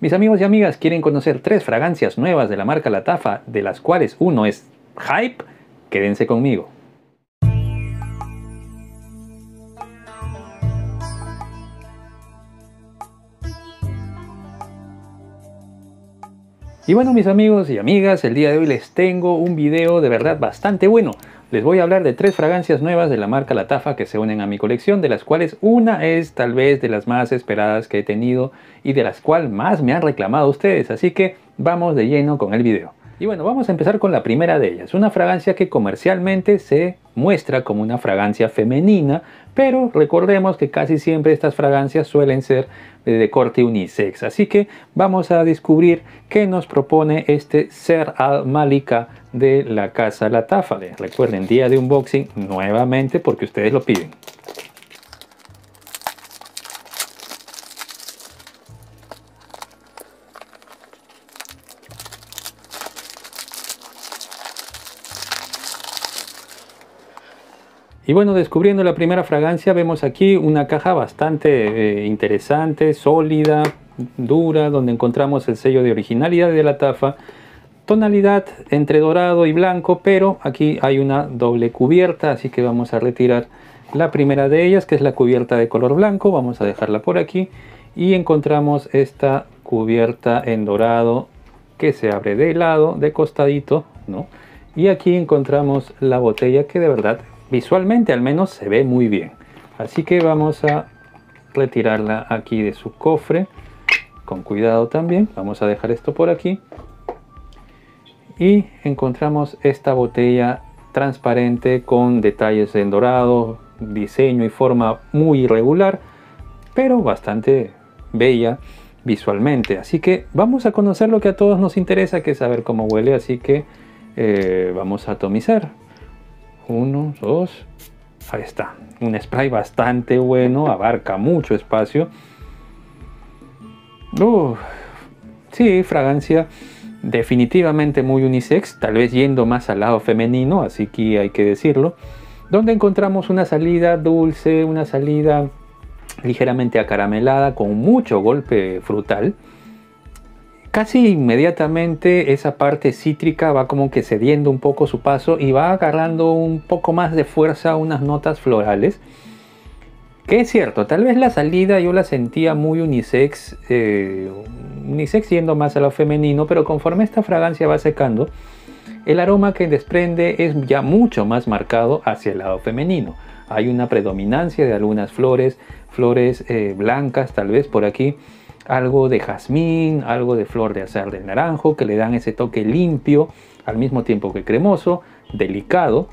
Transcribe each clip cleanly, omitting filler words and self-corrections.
Mis amigos y amigas, ¿quieren conocer 3 fragancias nuevas de la marca Lattafa, de las cuales uno es hype? Quédense conmigo. Y bueno, mis amigos y amigas, el día de hoy les tengo un video de verdad bastante bueno. Les voy a hablar de 3 fragancias nuevas de la marca Lattafa que se unen a mi colección, de las cuales una es tal vez de las más esperadas que he tenido y de las cuales más me han reclamado ustedes. Así que vamos de lleno con el video. Y bueno, vamos a empezar con la primera de ellas. Una fragancia que comercialmente se muestra como una fragancia femenina, pero recordemos que casi siempre estas fragancias suelen ser de corte unisex. Así que vamos a descubrir qué nos propone este Ser Al-Malika de la casa Lattafa. Recuerden, día de unboxing nuevamente porque ustedes lo piden. Y bueno, descubriendo la primera fragancia, vemos aquí una caja bastante interesante, sólida, dura, donde encontramos el sello de originalidad de Lattafa, tonalidad entre dorado y blanco, pero aquí hay una doble cubierta, así que vamos a retirar la primera de ellas, que es la cubierta de color blanco. Vamos a dejarla por aquí y encontramos esta cubierta en dorado que se abre de lado, de costadito, ¿no? Y aquí encontramos la botella, que de verdad visualmente al menos se ve muy bien. Así que vamos a retirarla aquí de su cofre con cuidado también. Vamos a dejar esto por aquí y encontramos esta botella transparente con detalles en dorado, diseño y forma muy irregular, pero bastante bella visualmente. Así que vamos a conocer lo que a todos nos interesa, que es saber cómo huele. Así que vamos a atomizar. 1, 2, ahí está. Un spray bastante bueno, abarca mucho espacio. Sí, fragancia definitivamente muy unisex, tal vez yendo más al lado femenino, así que hay que decirlo. Donde encontramos una salida dulce, una salida ligeramente acaramelada con mucho golpe frutal. Casi inmediatamente esa parte cítrica va como que cediendo un poco su paso y va agarrando un poco más de fuerza unas notas florales. Que es cierto, tal vez la salida yo la sentía muy unisex, unisex yendo más a lo femenino, pero conforme esta fragancia va secando, el aroma que desprende es ya mucho más marcado hacia el lado femenino. Hay una predominancia de algunas flores blancas tal vez por aquí. Algo de jazmín, algo de flor de azahar del naranjo, que le dan ese toque limpio, al mismo tiempo que cremoso, delicado.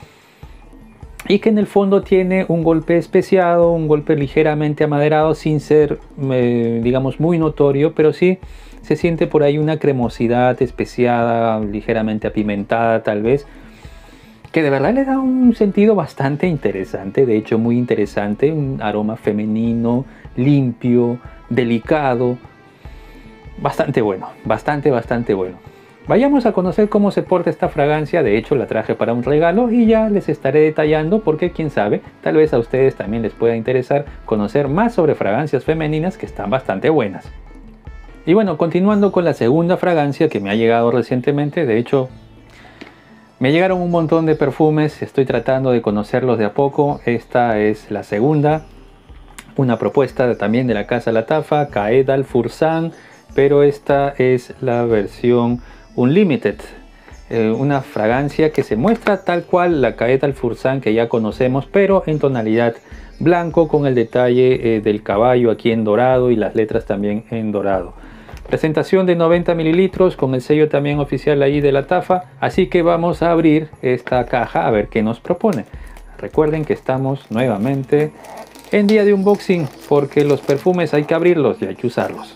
Y que en el fondo tiene un golpe especiado, un golpe ligeramente amaderado, sin ser, digamos, muy notorio, pero sí se siente por ahí una cremosidad especiada, ligeramente apimentada tal vez, que de verdad le da un sentido bastante interesante, de hecho muy interesante, un aroma femenino, limpio, delicado, bastante bueno, bastante bueno. Vayamos a conocer cómo se porta esta fragancia. De hecho la traje para un regalo y ya les estaré detallando porque quién sabe, tal vez a ustedes también les pueda interesar conocer más sobre fragancias femeninas que están bastante buenas. Y bueno, continuando con la segunda fragancia que me ha llegado recientemente, de hecho me llegaron un montón de perfumes, estoy tratando de conocerlos de a poco. Esta es la segunda. Una propuesta también de la casa Lattafa, Qaed Al Fursan, pero esta es la versión Unlimited. Una fragancia que se muestra tal cual la Qaed Al Fursan que ya conocemos, pero en tonalidad blanco con el detalle del caballo aquí en dorado y las letras también en dorado. Presentación de 90 mililitros con el sello también oficial ahí de Lattafa. Así que vamos a abrir esta caja a ver qué nos propone. Recuerden que estamos nuevamente en día de unboxing porque los perfumes hay que abrirlos y hay que usarlos.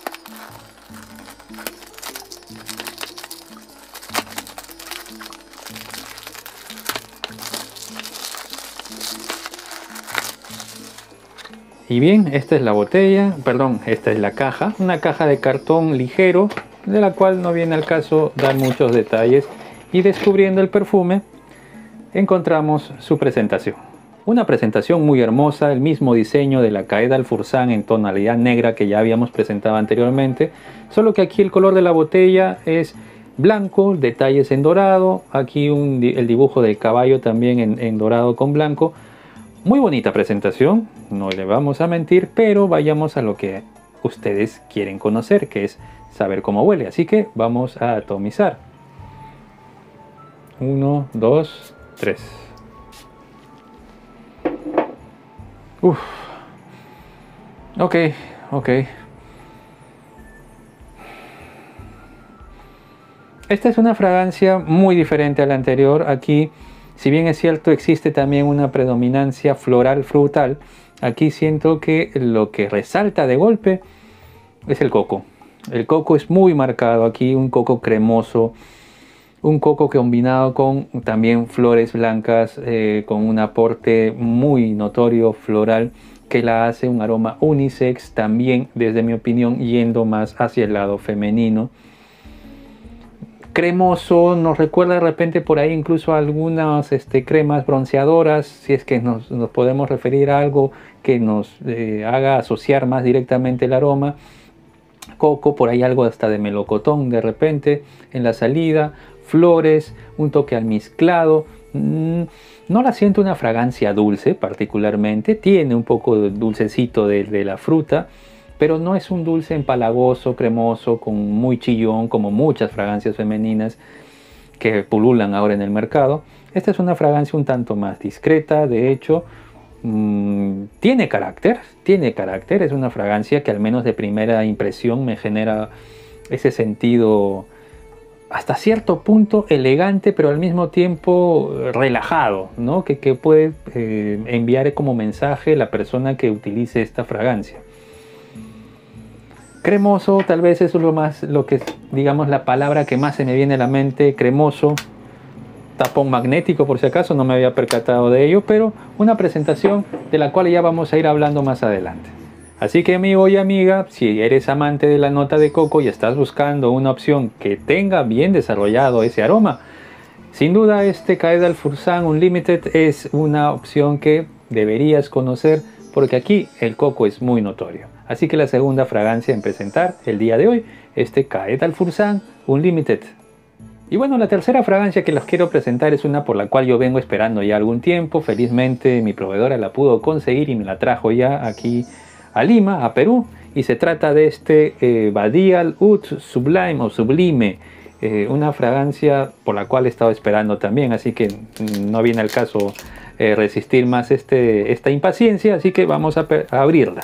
Y bien, esta es la botella, perdón, esta es la caja, una caja de cartón ligero de la cual no viene al caso dar muchos detalles. Y descubriendo el perfume encontramos su presentación. Una presentación muy hermosa, el mismo diseño de la Caed Alfurzán en tonalidad negra que ya habíamos presentado anteriormente, solo que aquí el color de la botella es blanco, detalles en dorado, aquí el dibujo del caballo también en dorado con blanco. Muy bonita presentación, no le vamos a mentir, pero vayamos a lo que ustedes quieren conocer, que es saber cómo huele. Así que vamos a atomizar. 1, 2, 3. Uf. Ok. Esta es una fragancia muy diferente a la anterior. Aquí, si bien es cierto, existe también una predominancia floral frutal, aquí siento que lo que resalta de golpe es el coco. El coco es muy marcado aquí, un coco cremoso, un coco que combinado con también flores blancas, con un aporte muy notorio floral que la hace un aroma unisex, también desde mi opinión yendo más hacia el lado femenino. Cremoso, nos recuerda de repente por ahí incluso algunas cremas bronceadoras, si es que nos podemos referir a algo que nos haga asociar más directamente el aroma. Coco, por ahí algo hasta de melocotón de repente en la salida, flores, un toque almizclado. No la siento una fragancia dulce particularmente, tiene un poco de dulcecito de la fruta, pero no es un dulce empalagoso, cremoso, con muy chillón como muchas fragancias femeninas que pululan ahora en el mercado. Esta es una fragancia un tanto más discreta, de hecho. Tiene carácter, es una fragancia que al menos de primera impresión me genera ese sentido hasta cierto punto elegante, pero al mismo tiempo relajado, ¿no? que puede enviar como mensaje la persona que utilice esta fragancia. Cremoso, tal vez eso es lo que digamos la palabra que más se me viene a la mente, cremoso. Tapón magnético por si acaso, no me había percatado de ello, pero una presentación de la cual ya vamos a ir hablando más adelante. Así que amigo y amiga, si eres amante de la nota de coco y estás buscando una opción que tenga bien desarrollado ese aroma, sin duda este Caed Alfurzán Unlimited es una opción que deberías conocer porque aquí el coco es muy notorio. Así que la segunda fragancia en presentar el día de hoy, este Caed Alfurzán Unlimited. Y bueno, la tercera fragancia que les quiero presentar es una por la cual yo vengo esperando ya algún tiempo. Felizmente mi proveedora la pudo conseguir y me la trajo ya aquí a Lima, a Perú. Y se trata de este Badial Oud Sublime o Sublime. Una fragancia por la cual he estado esperando también. Así que no viene al caso resistir más esta impaciencia. Así que vamos a abrirla.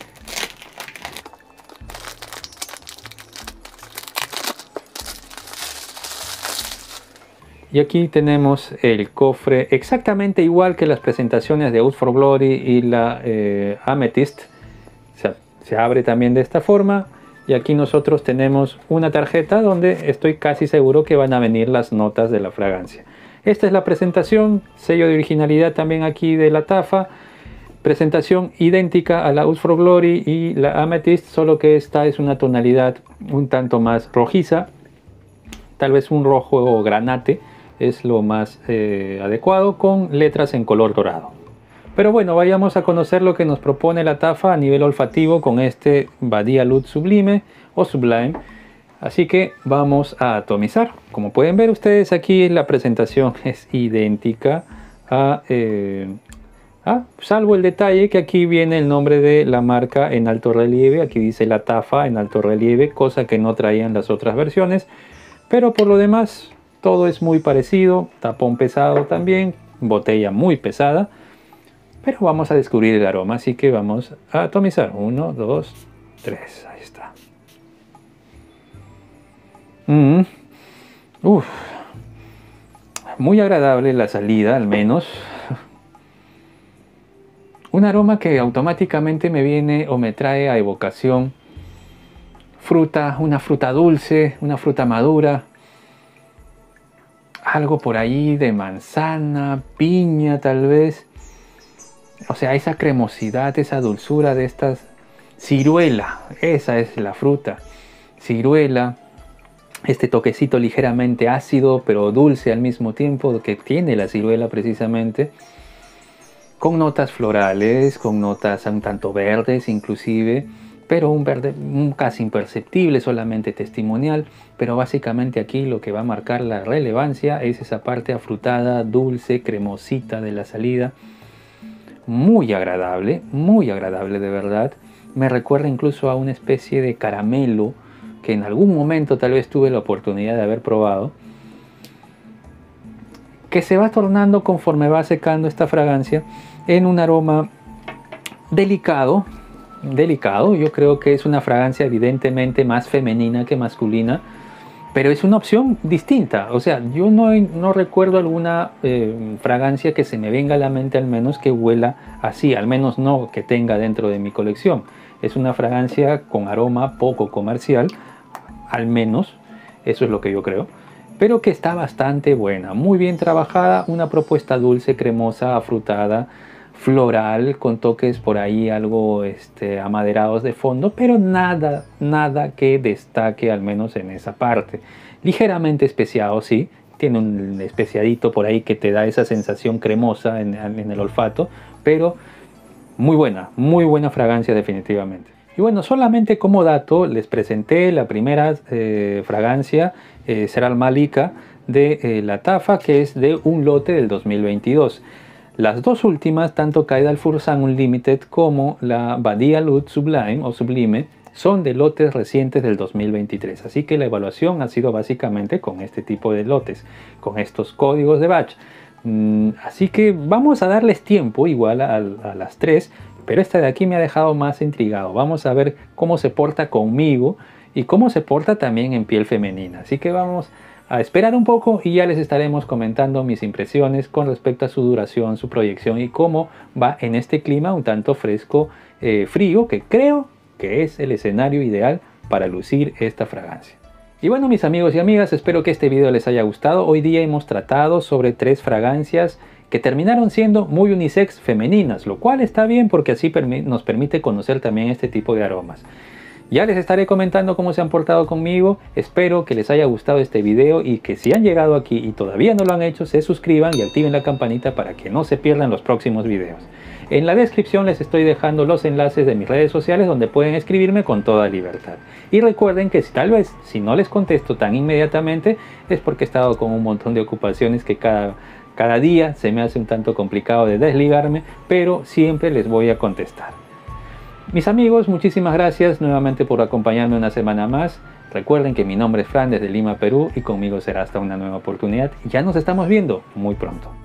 Y aquí tenemos el cofre exactamente igual que las presentaciones de Oud for Glory y la Amethyst. Se abre también de esta forma. Y aquí nosotros tenemos una tarjeta donde estoy casi seguro que van a venir las notas de la fragancia. Esta es la presentación, sello de originalidad también aquí de la tafa. Presentación idéntica a la Oud for Glory y la Amethyst, solo que esta es una tonalidad un tanto más rojiza. Tal vez un rojo granate es lo más adecuado, con letras en color dorado. Pero bueno, vayamos a conocer lo que nos propone la tafa a nivel olfativo con este Badial Oud Sublime o Sublime. Así que vamos a atomizar. Como pueden ver ustedes aquí, la presentación es idéntica salvo el detalle que aquí viene el nombre de la marca en alto relieve. Aquí dice la tafa en alto relieve, cosa que no traían las otras versiones. Pero por lo demás todo es muy parecido, tapón pesado también, botella muy pesada, pero vamos a descubrir el aroma, así que vamos a atomizar. 1, 2, 3, ahí está. Muy agradable la salida, al menos. Un aroma que automáticamente me viene o me trae a evocación fruta, una fruta dulce, una fruta madura. Algo por ahí de manzana, piña tal vez. O sea, esa cremosidad, esa dulzura de estas. Ciruela, esa es la fruta. Ciruela, este toquecito ligeramente ácido pero dulce al mismo tiempo que tiene la ciruela precisamente. con notas florales, con notas un tanto verdes inclusive, pero un verde casi imperceptible, solamente testimonial. Pero básicamente aquí lo que va a marcar la relevancia es esa parte afrutada, dulce, cremosita de la salida. Muy agradable de verdad. Me recuerda incluso a una especie de caramelo que en algún momento tal vez tuve la oportunidad de haber probado, que se va tornando conforme va secando esta fragancia en un aroma delicado. Yo creo que es una fragancia evidentemente más femenina que masculina, pero es una opción distinta. O sea, yo no recuerdo alguna fragancia que se me venga a la mente al menos que huela así, al menos no que tenga dentro de mi colección. Es una fragancia con aroma poco comercial, al menos, eso es lo que yo creo, pero que está bastante buena, muy bien trabajada, una propuesta dulce, cremosa, afrutada, floral, con toques por ahí algo amaderados de fondo, pero nada que destaque, al menos en esa parte. Ligeramente especiado, sí, tiene un especiadito por ahí que te da esa sensación cremosa en el olfato, pero muy buena fragancia definitivamente. Y bueno, solamente como dato les presenté la primera fragancia, Seral Malika de Lattafa, que es de un lote del 2022. Las dos últimas, tanto Qaeda Al Fursan Unlimited como la Badia Oud Sublime o Sublime, son de lotes recientes del 2023. Así que la evaluación ha sido básicamente con este tipo de lotes, con estos códigos de batch. Así que vamos a darles tiempo igual a las tres, pero esta de aquí me ha dejado más intrigado. Vamos a ver cómo se porta conmigo y cómo se porta también en piel femenina. Así que vamos a esperar un poco y ya les estaremos comentando mis impresiones con respecto a su duración, su proyección y cómo va en este clima un tanto fresco, frío, que creo que es el escenario ideal para lucir esta fragancia. Y bueno, mis amigos y amigas, espero que este video les haya gustado. Hoy día hemos tratado sobre 3 fragancias que terminaron siendo muy unisex femeninas, lo cual está bien porque así nos permite conocer también este tipo de aromas. Ya les estaré comentando cómo se han portado conmigo. Espero que les haya gustado este video y que si han llegado aquí y todavía no lo han hecho, se suscriban y activen la campanita para que no se pierdan los próximos videos. En la descripción les estoy dejando los enlaces de mis redes sociales donde pueden escribirme con toda libertad. Y recuerden que tal vez si no les contesto tan inmediatamente es porque he estado con un montón de ocupaciones que cada día se me hace un tanto complicado de desligarme, pero siempre les voy a contestar. Mis amigos, muchísimas gracias nuevamente por acompañarme una semana más. Recuerden que mi nombre es Fran desde Lima, Perú, y conmigo será hasta una nueva oportunidad. Ya nos estamos viendo muy pronto.